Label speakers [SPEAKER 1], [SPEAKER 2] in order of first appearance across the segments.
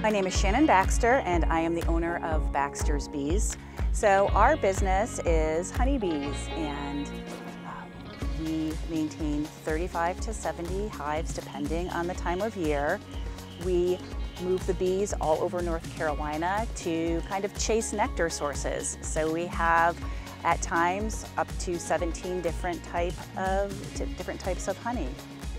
[SPEAKER 1] My name is Shannon Baxter and I am the owner of Baxter's Bees. So our business is honeybees, and we maintain 35 to 70 hives depending on the time of year. We move the bees all over North Carolina to kind of chase nectar sources. So we have at times up to 17 different types of honey.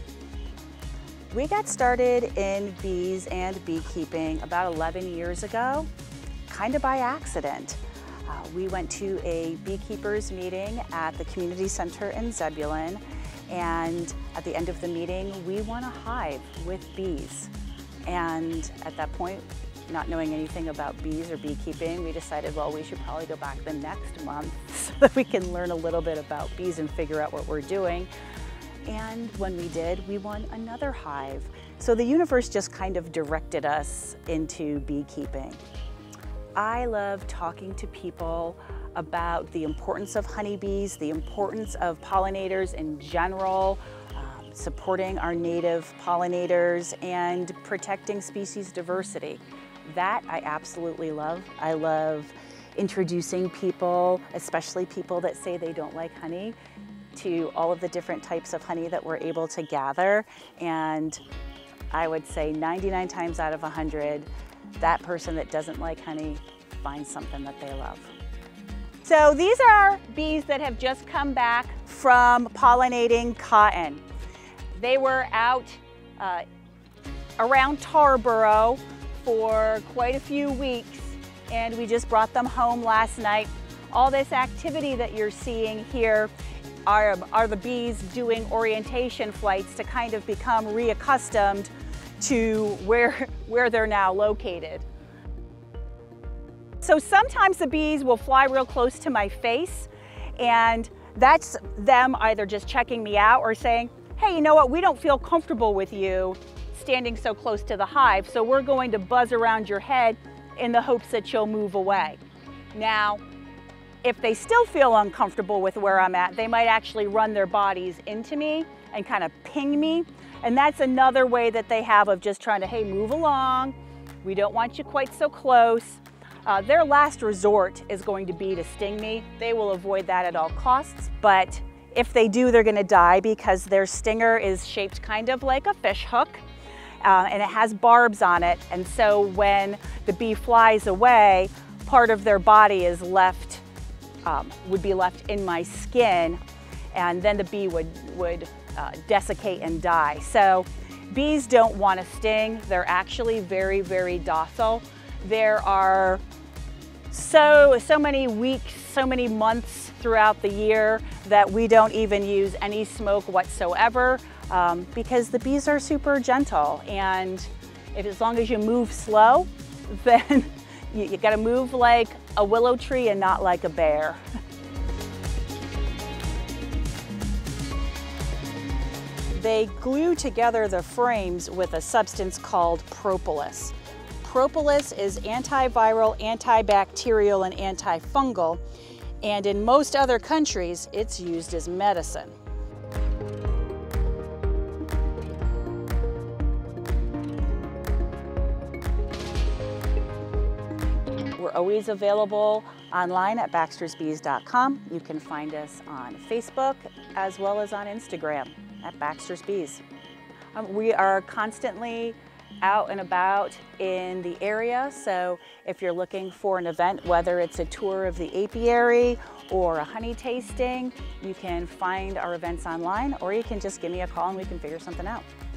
[SPEAKER 1] We got started in bees and beekeeping about 11 years ago, kind of by accident. We went to a beekeepers meeting at the community center in Zebulon, and at the end of the meeting, we won a hive with bees. And at that point, not knowing anything about bees or beekeeping, we decided, well, we should probably go back the next month so that we can learn a little bit about bees and figure out what we're doing. And when we did, we won another hive. So the universe just kind of directed us into beekeeping. I love talking to people about the importance of honeybees, the importance of pollinators in general, supporting our native pollinators, and protecting species diversity. That I absolutely love. I love introducing people, especially people that say they don't like honey, to all of the different types of honey that we're able to gather. And I would say 99 times out of 100, that person that doesn't like honey finds something that they love. So these are bees that have just come back from pollinating cotton. They were out around Tarboro for quite a few weeks, and we just brought them home last night. All this activity that you're seeing here are the bees doing orientation flights to kind of become reaccustomed to where they're now located. So sometimes the bees will fly real close to my face, and that's them either just checking me out or saying, hey, you know what, we don't feel comfortable with you standing so close to the hive, so we're going to buzz around your head in the hopes that you'll move away. Now, if they still feel uncomfortable with where I'm at, they might actually run their bodies into me and kind of ping me. And that's another way that they have of just trying to, hey, move along. We don't want you quite so close. Their last resort is going to be to sting me. They will avoid that at all costs, but if they do, they're gonna die because their stinger is shaped kind of like a fish hook, and it has barbs on it. And so when the bee flies away, part of their body is left, would be left in my skin, and then the bee would desiccate and die. So bees don't want to sting. They're actually very, very docile. There are so many weeks, so many months throughout the year that we don't even use any smoke whatsoever, because the bees are super gentle, and as long as you move slow, then you gotta move like a willow tree and not like a bear. They glue together the frames with a substance called propolis. Propolis is antiviral, antibacterial, and antifungal, and in most other countries, it's used as medicine. We're always available online at baxtersbees.com. You can find us on Facebook as well as on Instagram at Baxter's Bees. We are constantly out and about in the area, so if you're looking for an event, whether it's a tour of the apiary or a honey tasting, you can find our events online, or you can just give me a call and we can figure something out.